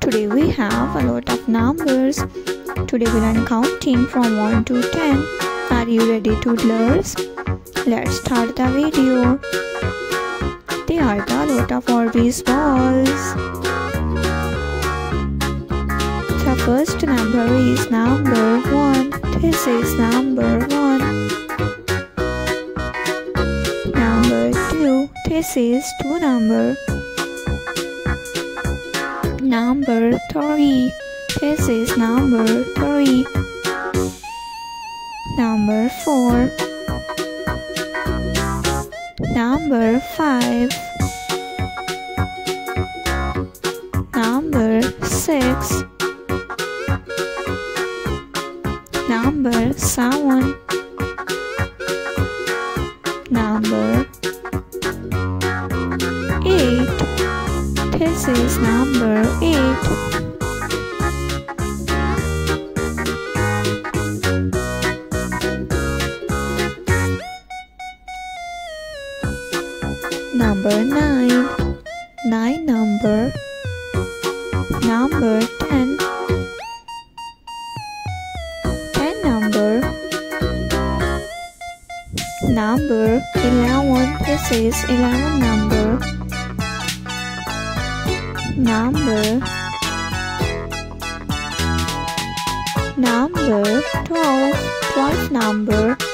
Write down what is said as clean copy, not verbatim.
Today we have a lot of numbers. Today we learn counting from 1 to 10. Are you ready, toddlers? Let's start the video. There are a lot of Orbeez balls. The first number is number 1. This is number 1. Number 2. This is 2 number. Number 3. This is number 3. Number 4. Number 5. Number 6. Number 7. Number 8. This is number 8. Number 9. 9 number. Number 10. 10 number. Number 11. This is 11 number. Number 12. 12 number.